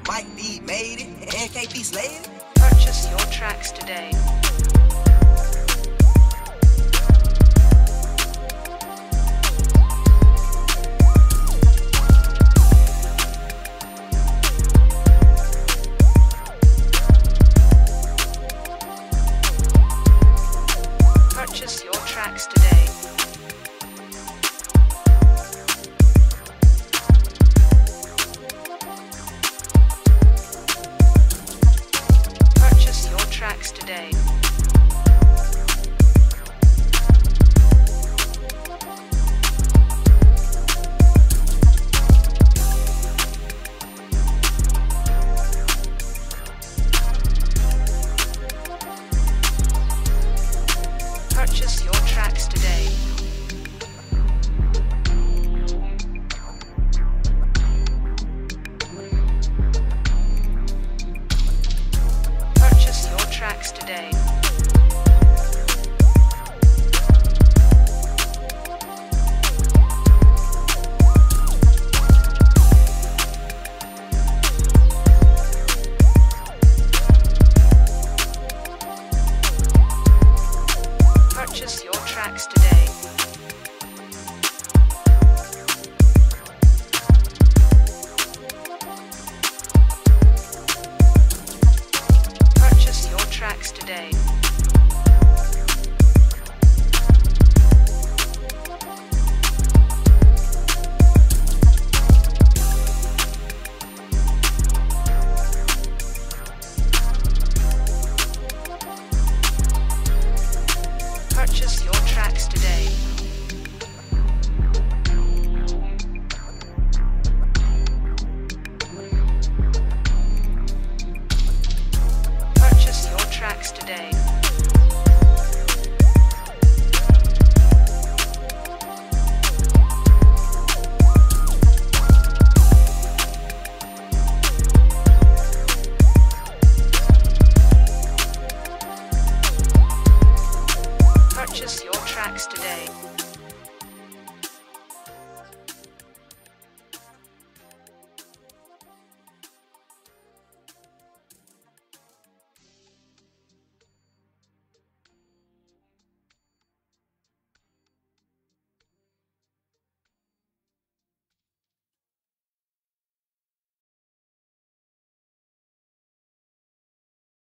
Mike D made it, and KP slayed it. Purchase your tracks today. Purchase your tracks today. Purchase your tracks today. Purchase your tracks today. Purchase your tracks today. Purchase your tracks today. Purchase your tracks today. Purchase your tracks today. Purchase your tracks today. Purchase your tracks today.